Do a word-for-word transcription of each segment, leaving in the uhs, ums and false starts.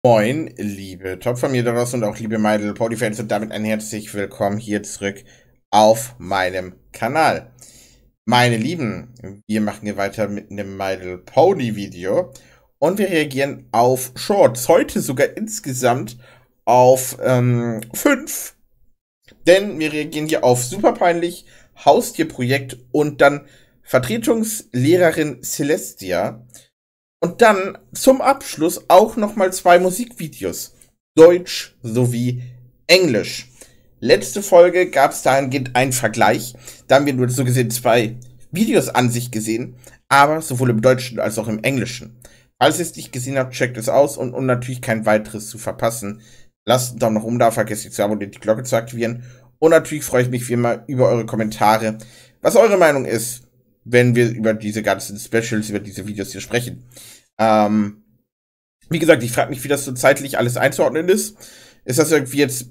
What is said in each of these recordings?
Moin, liebe Top-Familie da draußen und auch liebe My Little Pony Fans und damit ein herzlich willkommen hier zurück auf meinem Kanal. Meine Lieben, wir machen hier weiter mit einem My Little Pony Video und wir reagieren auf Shorts. Heute sogar insgesamt auf ähm, fünf, denn wir reagieren hier auf Super peinlich, Haustierprojekt und dann Vertretungslehrerin Celestia. Und dann zum Abschluss auch nochmal zwei Musikvideos. Deutsch sowie Englisch. Letzte Folge gab es dahingehend einen Vergleich. Da haben wir nur so gesehen zwei Videos an sich gesehen. Aber sowohl im Deutschen als auch im Englischen. Falls ihr es nicht gesehen habt, checkt es aus. Und um natürlich kein weiteres zu verpassen, lasst einen Daumen nach oben da, vergesst nicht zu abonnieren, die Glocke zu aktivieren. Und natürlich freue ich mich wie immer über eure Kommentare. Was eure Meinung ist, wenn wir über diese ganzen Specials, über diese Videos hier sprechen. Ähm, wie gesagt, ich frage mich, wie das so zeitlich alles einzuordnen ist. Ist das irgendwie jetzt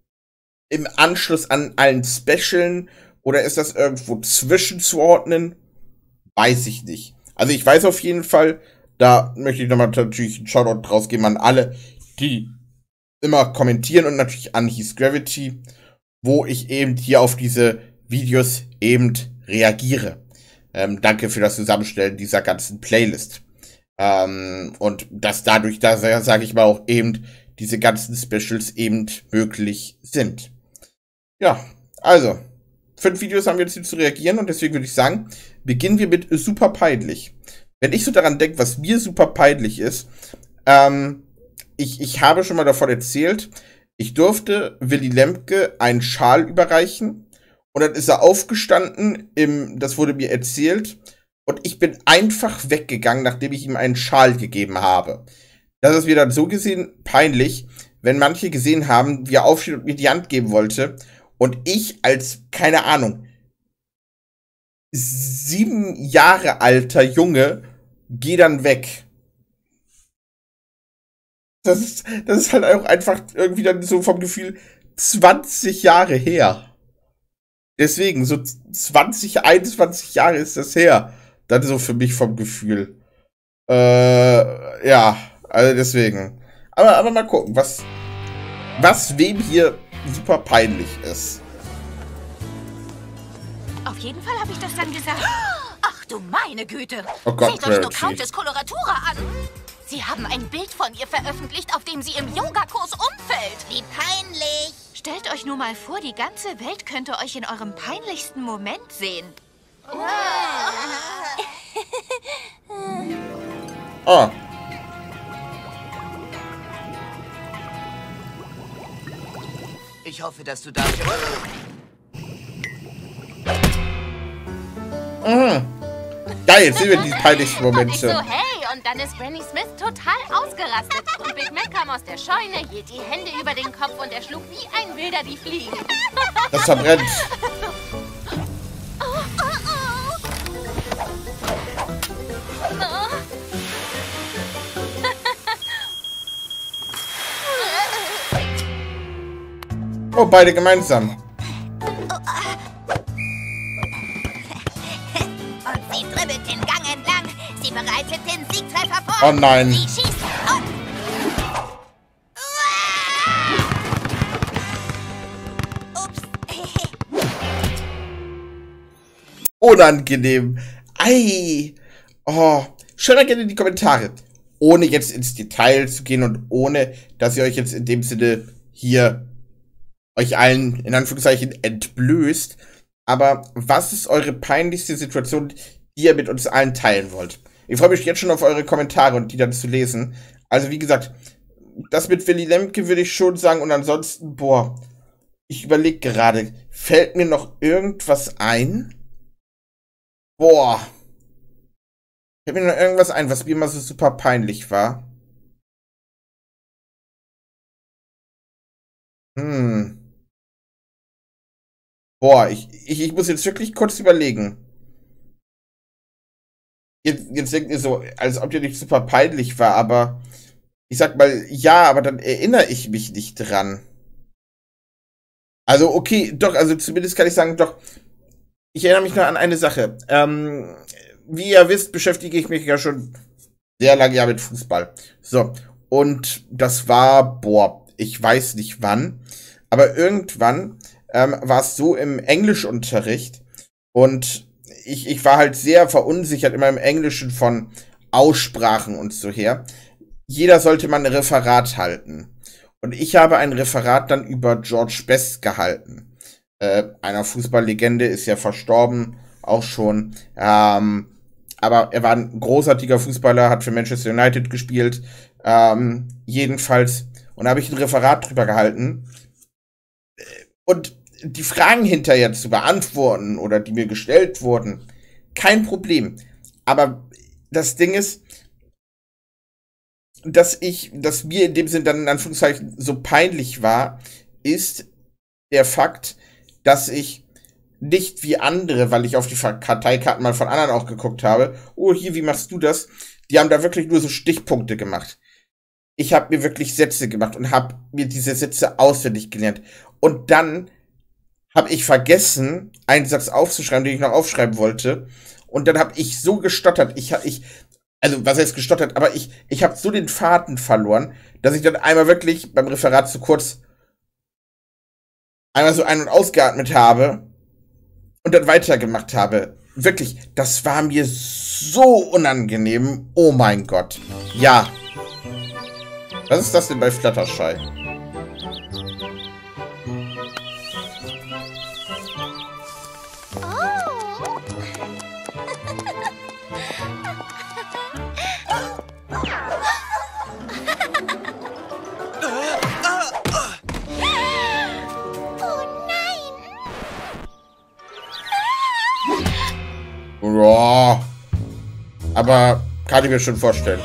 im Anschluss an allen Specialen oder ist das irgendwo zwischenzuordnen? Weiß ich nicht. Also ich weiß auf jeden Fall, da möchte ich nochmal natürlich einen Shoutout rausgeben an alle, die immer kommentieren und natürlich an His Gravity, wo ich eben hier auf diese Videos eben reagiere. Ähm, danke für das Zusammenstellen dieser ganzen Playlist. Ähm, und dass dadurch, da sage ich mal auch eben, diese ganzen Specials eben möglich sind. Ja, also, fünf Videos haben wir jetzt hier zu reagieren und deswegen würde ich sagen, beginnen wir mit super peinlich. Wenn ich so daran denke, was mir super peinlich ist, ähm, ich, ich habe schon mal davon erzählt, ich durfte Willy Lemke einen Schal überreichen. Und dann ist er aufgestanden, im, das wurde mir erzählt, und ich bin einfach weggegangen, nachdem ich ihm einen Schal gegeben habe. Das ist mir dann so gesehen peinlich, wenn manche gesehen haben, wie er aufsteht und mir die Hand geben wollte, und ich als, keine Ahnung, sieben Jahre alter Junge gehe dann weg. Das ist, das ist halt auch einfach irgendwie dann so vom Gefühl zwanzig Jahre her. Deswegen, so zwanzig, einundzwanzig Jahre ist das her. Dann so für mich vom Gefühl. Äh, ja, also deswegen. Aber, aber mal gucken, was, was wem hier super peinlich ist. Auf jeden Fall habe ich das dann gesagt. Ach du meine Güte. Oh Gott, seht euch nur Countess Coloratura an. Sie haben ein Bild von ihr veröffentlicht, auf dem sie im Yogakurs umfällt. Wie peinlich. Stellt euch nur mal vor, die ganze Welt könnte euch in eurem peinlichsten Moment sehen. Oh. Ich hoffe, dass du dafür... Mhm. Geil, jetzt sehen wir die peinlichsten Und ich Momente. so, hey, und dann ist Granny Smith total ausgerastet. Und Big Mac kam aus der Scheune, hielt die Hände über den Kopf und er schlug wie ein Wilder die Fliegen. Das verbrennt. Oh, oh, oh. Oh, beide gemeinsam. Und sie dribbelt den Gang entlang. Sie bereitet den Siegtreffer vor. Oh nein. Sie schießt und... Ups. Unangenehm. Ei. Oh. Schreibt mal gerne in die Kommentare. Ohne jetzt ins Detail zu gehen und ohne, dass ihr euch jetzt in dem Sinne hier euch allen in Anführungszeichen entblößt. Aber was ist eure peinlichste Situation, die ihr mit uns allen teilen wollt? Ich freue mich jetzt schon auf eure Kommentare und die dann zu lesen. Also wie gesagt, das mit Willy Lemke würde ich schon sagen. Und ansonsten, boah, ich überlege gerade, fällt mir noch irgendwas ein? Boah. Fällt mir noch irgendwas ein, was mir immer so super peinlich war? Hm. Boah, ich, ich, ich muss jetzt wirklich kurz überlegen. Jetzt, jetzt denkt ihr so, als ob dir nicht super peinlich war, aber ich sag mal, ja, aber dann erinnere ich mich nicht dran. Also, okay, doch, also zumindest kann ich sagen, doch, ich erinnere mich nur an eine Sache. Ähm, wie ihr wisst, beschäftige ich mich ja schon sehr lange ja mit Fußball. So, und das war, boah, ich weiß nicht wann, aber irgendwann ähm, war es so im Englischunterricht und ich, ich war halt sehr verunsichert immer im Englischen von Aussprachen und so her. Jeder sollte mal ein Referat halten. Und ich habe ein Referat dann über George Best gehalten. Äh, einer Fußballlegende, ist ja verstorben, auch schon. Ähm, aber er war ein großartiger Fußballer, hat für Manchester United gespielt. Ähm, jedenfalls. Und da habe ich ein Referat drüber gehalten. Und die Fragen hinterher zu beantworten oder die mir gestellt wurden, kein Problem. Aber das Ding ist, dass ich, dass mir in dem Sinn dann in Anführungszeichen so peinlich war, ist der Fakt, dass ich nicht wie andere, weil ich auf die Karteikarten mal von anderen auch geguckt habe, oh, hier, wie machst du das? Die haben da wirklich nur so Stichpunkte gemacht. Ich habe mir wirklich Sätze gemacht und habe mir diese Sätze auswendig gelernt. Und dann habe ich vergessen, einen Satz aufzuschreiben, den ich noch aufschreiben wollte. Und dann habe ich so gestottert. Ich, ich, also was heißt gestottert? Aber ich, ich habe so den Faden verloren, dass ich dann einmal wirklich beim Referat zu kurz einmal so ein- und ausgeatmet habe und dann weitergemacht habe. Wirklich, das war mir so unangenehm. Oh mein Gott. Ja. Was ist das denn bei Fluttershy? Ja, aber kann ich mir schon vorstellen.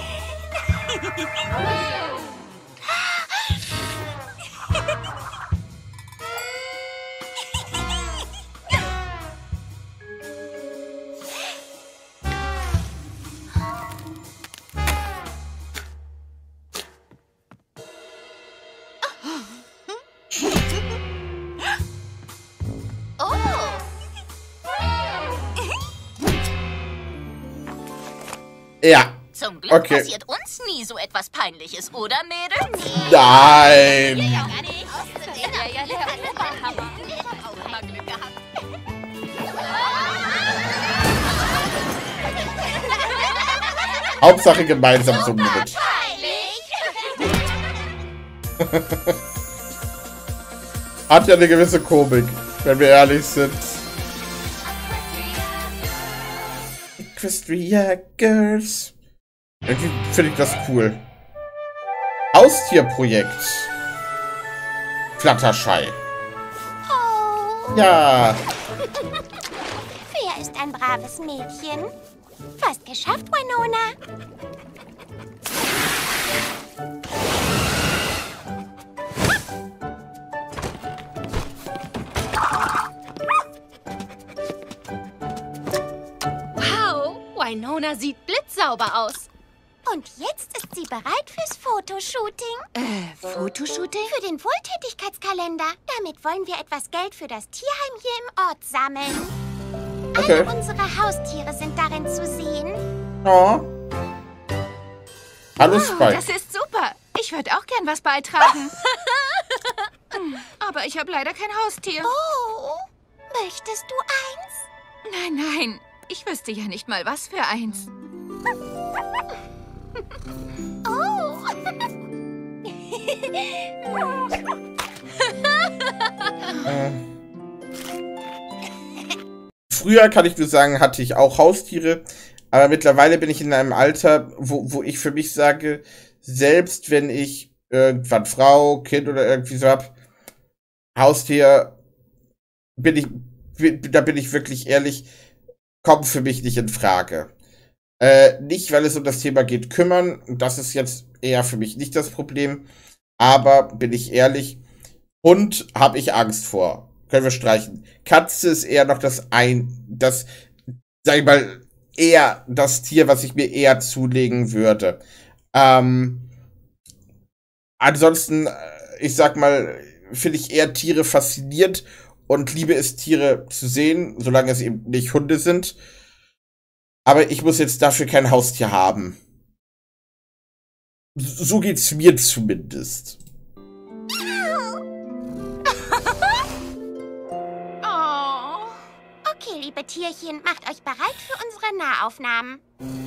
Ja. Zum Glück Okay. passiert uns nie so etwas Peinliches, oder, Mädels? Nein. Ja, gar nicht. Ja, ja, der Oberhammer. Auch immer Glück gehabt. Hauptsache gemeinsam zum Mit. Hat ja eine gewisse Komik, wenn wir ehrlich sind. Equestria Girls. Irgendwie finde ich das cool. Haustierprojekt. Fluttershy. Oh. Ja. Wer ist ein braves Mädchen? Fast geschafft, Winona. Wow, Winona sieht blitzsauber aus. Und jetzt ist sie bereit fürs Fotoshooting. Äh, Fotoshooting? Für den Wohltätigkeitskalender. Damit wollen wir etwas Geld für das Tierheim hier im Ort sammeln. Okay. Alle unsere Haustiere sind darin zu sehen. Oh. Hallo Oh, Spike. das ist super. Ich würde auch gern was beitragen. Hm, Aber ich habe leider kein Haustier. Oh, möchtest du eins? Nein, nein. Ich wüsste ja nicht mal, was für eins. Oh. Äh. Früher, kann ich nur sagen, hatte ich auch Haustiere, aber mittlerweile bin ich in einem Alter, wo, wo ich für mich sage, selbst wenn ich irgendwann Frau, Kind oder irgendwie so hab, Haustier, bin ich, da bin ich wirklich ehrlich, kommt für mich nicht in Frage. Äh, nicht, weil es um das Thema geht, kümmern, das ist jetzt eher für mich nicht das Problem, aber bin ich ehrlich, Hund habe ich Angst vor. Können wir streichen. Katze ist eher noch das ein, das, sag ich mal, eher das Tier, was ich mir eher zulegen würde. Ähm, ansonsten, ich sag mal, finde ich eher Tiere faszinierend und liebe es, Tiere zu sehen, solange es eben nicht Hunde sind. Aber ich muss jetzt dafür kein Haustier haben. So geht's mir zumindest. Oh. Okay, liebe Tierchen, macht euch bereit für unsere Nahaufnahmen.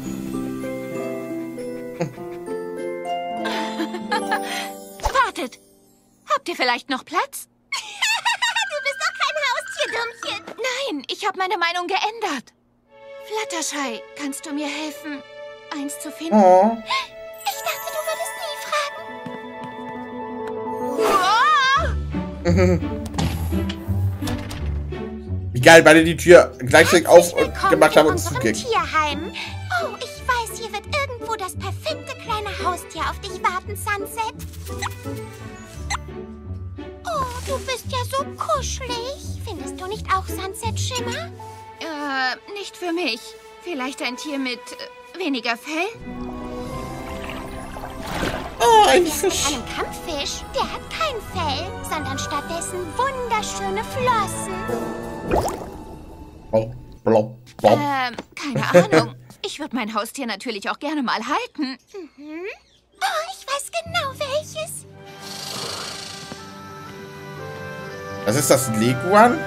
Wartet! Habt ihr vielleicht noch Platz? Du bist doch kein Haustier, Dummchen. Nein, ich habe meine Meinung geändert. Fluttershy, kannst du mir helfen, eins zu finden? Oh. Ich dachte, du würdest nie fragen. Wie geil, beide die Tür gleichzeitig auf und Willkommen gemacht haben in und unserem zugängt. Tierheim. Oh, ich weiß, hier wird irgendwo das perfekte kleine Haustier auf dich warten, Sunset. Oh, du bist ja so kuschelig. Findest du nicht auch Sunset Schimmer? Äh, nicht für mich. Vielleicht ein Tier mit äh, weniger Fell? Oh, ein Mit Fisch. einem Kampffisch, der hat kein Fell, sondern stattdessen wunderschöne Flossen. Oh, blop, blop. Ähm, keine Ahnung. Ich würde mein Haustier natürlich auch gerne mal halten. Mhm. Oh, ich weiß genau welches. Was ist das, ein Leguan?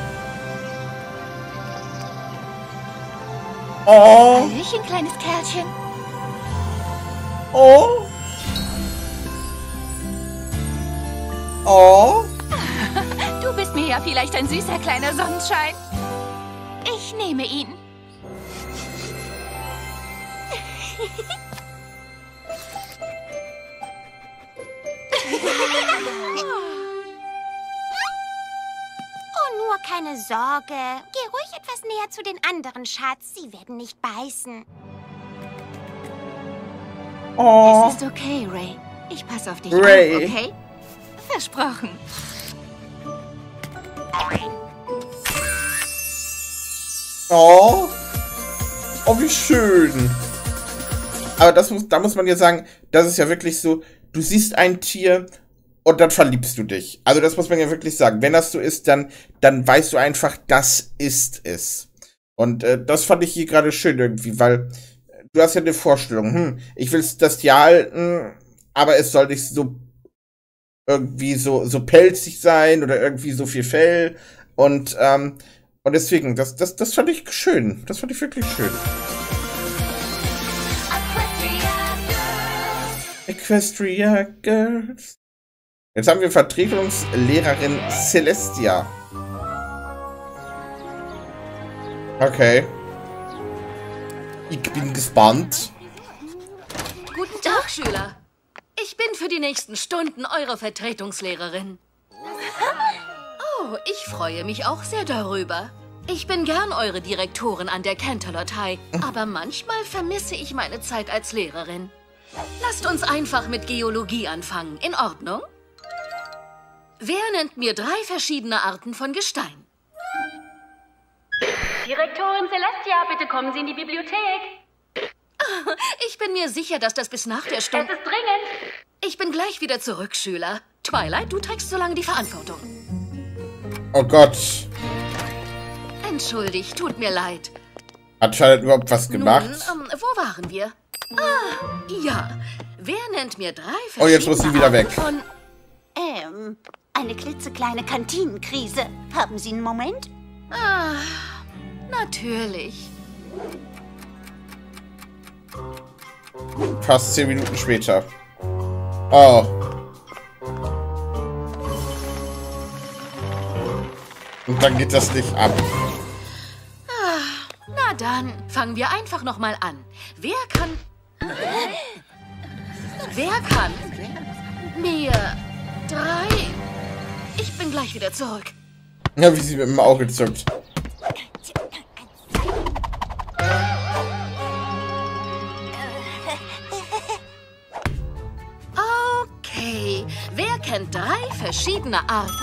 Oh, Hallöchen, kleines Kerlchen. oh. Oh. Du bist mir ja vielleicht ein süßer kleiner Sonnenschein. Ich nehme ihn. Oh, nur keine Sorge. Geh ruhig etwas näher zu den anderen, Schatz. Sie werden nicht beißen. Oh. Es ist okay, Ray. Ich passe auf dich Ray. auf, okay? Versprochen. Oh. Oh, wie schön. Aber das muss, da muss man ja sagen, das ist ja wirklich so, du siehst ein Tier und dann verliebst du dich. Also das muss man ja wirklich sagen. Wenn das so ist, dann, dann weißt du einfach, das ist es. Und äh, das fand ich hier gerade schön irgendwie, weil du hast ja eine Vorstellung, hm, ich will das Tier halten, aber es soll nicht so irgendwie so, so pelzig sein oder irgendwie so viel Fell. Und, ähm, und deswegen, das, das, das fand ich schön. Das fand ich wirklich schön. Equestria Girls. Jetzt haben wir Vertretungslehrerin Celestia. Okay. Ich bin gespannt. Guten Tag, Schüler. Ich bin für die nächsten Stunden eure Vertretungslehrerin. Oh, ich freue mich auch sehr darüber. Ich bin gern eure Direktorin an der Canterlot High, aber manchmal vermisse ich meine Zeit als Lehrerin. Lasst uns einfach mit Geologie anfangen. In Ordnung? Wer nennt mir drei verschiedene Arten von Gestein? Direktorin Celestia, bitte kommen Sie in die Bibliothek. Ich bin mir sicher, dass das bis nach der Stunde... Es ist dringend. Ich bin gleich wieder zurück, Schüler. Twilight, du trägst so lange die Verantwortung. Oh Gott. Entschuldigt, tut mir leid. Hat Charlotte überhaupt was gemacht? Nun, ähm, wo waren wir? Ah, ja. Wer nennt mir drei verschiedene Oh, jetzt muss sie wieder weg. Arten von... Ähm, eine klitzekleine Kantinenkrise. Haben Sie einen Moment? Ah, natürlich. Fast zehn Minuten später. Oh. Und dann geht das nicht ab. Na dann, fangen wir einfach noch mal an. Wer kann... Wer kann mir drei... Ich bin gleich wieder zurück. Ja, wie sie mit dem Auge zuckt. Okay, wer kennt drei verschiedene Arten...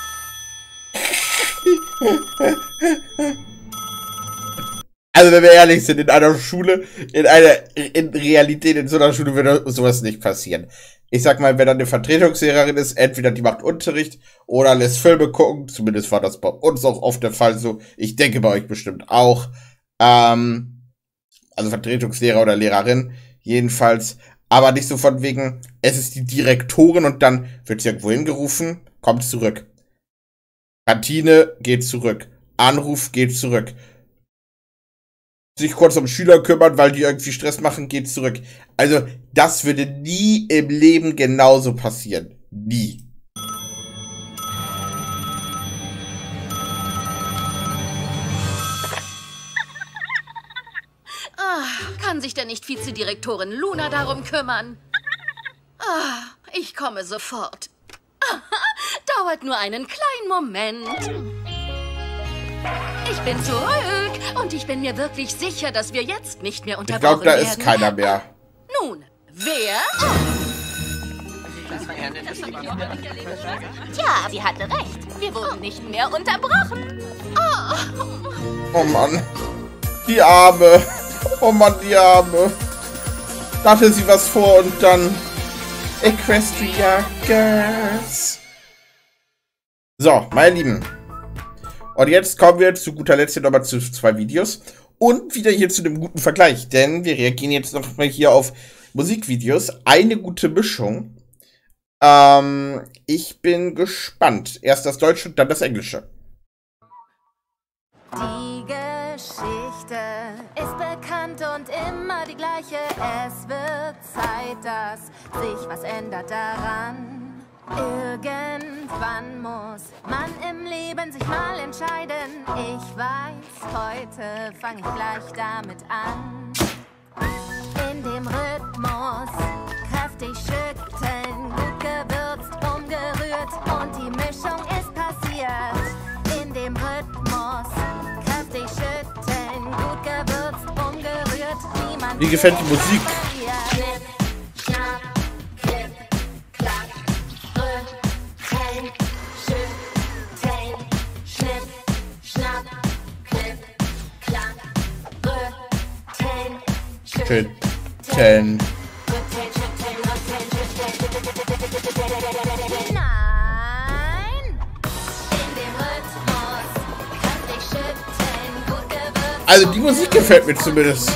Also, wenn wir ehrlich sind, in einer Schule, in einer, in Realität, in so einer Schule würde sowas nicht passieren. Ich sag mal, wenn da eine Vertretungslehrerin ist, entweder die macht Unterricht oder lässt Filme gucken. Zumindest war das bei uns auch oft der Fall so. Ich denke bei euch bestimmt auch. Ähm, also Vertretungslehrer oder Lehrerin. Jedenfalls. Aber nicht so von wegen, es ist die Direktorin und dann wird sie irgendwo hingerufen, kommt zurück. Kantine geht zurück. Anruf geht zurück. Sich kurz um Schüler kümmern, weil die irgendwie Stress machen, geht zurück. Also, das würde nie im Leben genauso passieren. Nie. Ah, kann sich denn nicht Vizedirektorin Luna darum kümmern? Ah, ich komme sofort. Ah, dauert nur einen kleinen Moment. Ich bin zurück und ich bin mir wirklich sicher, dass wir jetzt nicht mehr unterbrochen werden. Ich glaube, da werden. ist keiner mehr. Nun, wer? Tja, sie hatte recht. Wir wurden nicht mehr unterbrochen. Oh Mann. Die Arme. Oh Mann, die Arme. Da hatte sie was vor und dann Equestria Girls. So, meine Lieben. Und jetzt kommen wir zu guter Letzt hier nochmal zu zwei Videos. Und wieder hier zu dem guten Vergleich. Denn wir reagieren jetzt noch mal hier auf Musikvideos. Eine gute Mischung. Ähm, ich bin gespannt. Erst das Deutsche und dann das Englische. Die Geschichte ist bekannt und immer die gleiche. Es wird Zeit, dass sich was ändert daran. Irgendwann muss man im Leben sich mal entscheiden. Ich weiß, heute fange ich gleich damit an. In dem Rhythmus kräftig schütteln, gut gewürzt, umgerührt und die Mischung ist passiert. In dem Rhythmus kräftig schütteln, gut gewürzt, umgerührt, niemand. Wie gefällt die Musik? Schütteln. Also die Musik gefällt mir zumindest.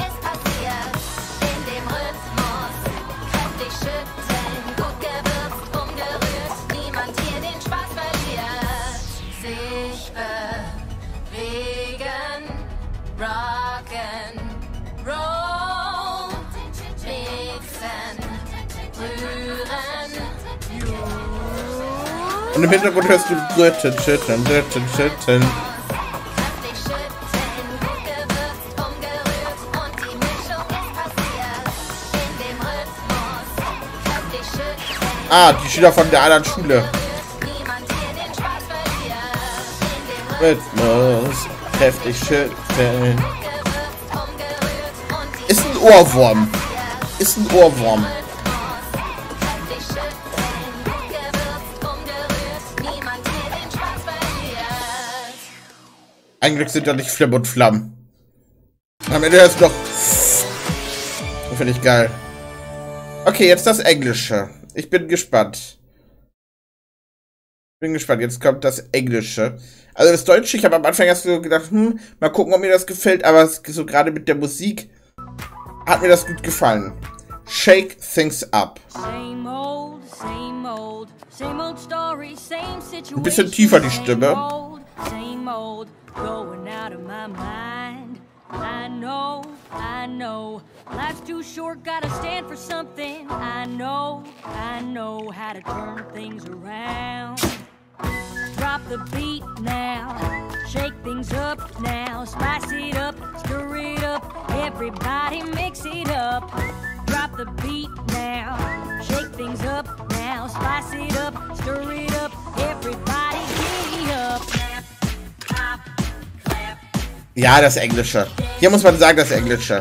Und im Hintergrund hörst du Rütten, Schütten, Rütten, Schütten. Ah, die Schüler von der anderen Schule. Rhythmus, heftig schütteln. Ist ein Ohrwurm. Ist ein Ohrwurm. Eigentlich sind da nicht Flimm und Flamm. Am Ende ist noch. Finde ich geil. Okay, jetzt das Englische. Ich bin gespannt. Bin gespannt. Jetzt kommt das Englische. Also das Deutsche, ich habe am Anfang erst so gedacht, hm, mal gucken, ob mir das gefällt. Aber so gerade mit der Musik hat mir das gut gefallen. Shake things up. Ein bisschen tiefer die Stimme. Going out of my mind. I know, I know, life's too short, gotta stand for something. I know, I know how to turn things around. Drop the beat now, shake things up now, spice it up, stir it up, everybody mix it up. Drop the beat now, shake things up now, spice it up, stir it up, everybody giddy up. Ja, das Englische. Hier muss man sagen, das Englische.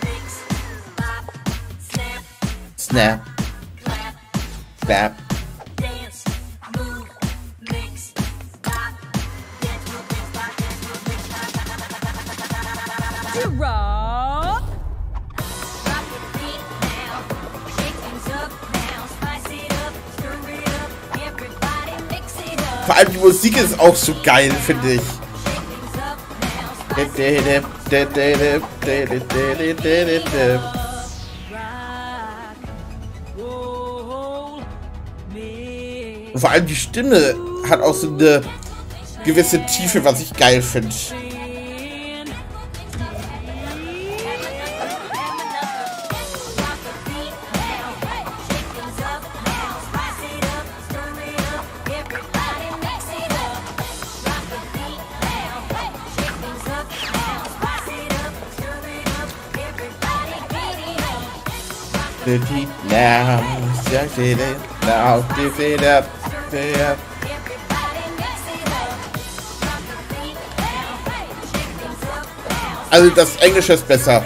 Snap. Clap. Vor allem die Musik ist auch so geil, finde ich. Und vor allem die Stimme hat auch so eine gewisse Tiefe, was ich geil finde. Also das Englische ist besser.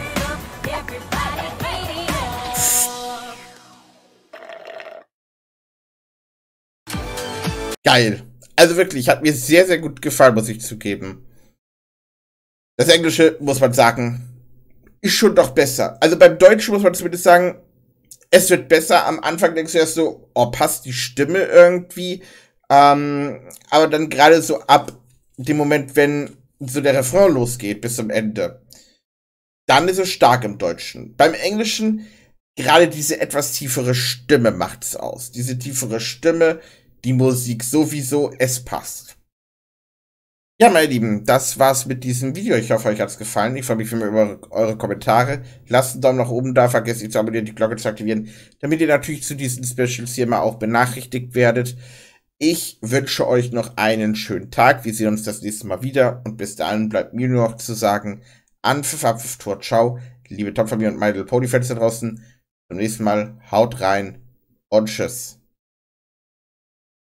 Geil. Also wirklich, hat mir sehr, sehr gut gefallen, muss ich zugeben. Das Englische, muss man sagen, ist schon doch besser. Also beim Deutschen muss man zumindest sagen, es wird besser. Am Anfang denkst du erst so, oh, passt die Stimme irgendwie. Ähm, aber dann gerade so ab dem Moment, wenn so der Refrain losgeht bis zum Ende, dann ist es stark im Deutschen. Beim Englischen, gerade diese etwas tiefere Stimme macht es aus. Diese tiefere Stimme, die Musik sowieso, es passt. Ja, meine Lieben, das war's mit diesem Video. Ich hoffe, euch hat's gefallen. Ich freue mich immer über eure Kommentare. Lasst einen Daumen nach oben da, vergesst nicht zu abonnieren, die Glocke zu aktivieren, damit ihr natürlich zu diesen Specials hier mal auch benachrichtigt werdet. Ich wünsche euch noch einen schönen Tag. Wir sehen uns das nächste Mal wieder. Und bis dahin bleibt mir nur noch zu sagen, an Pfiff, ab, Pfiff, Tor, ciao. Liebe Top-Familie und My Little Pony Fans da draußen. Zum nächsten Mal, haut rein und tschüss.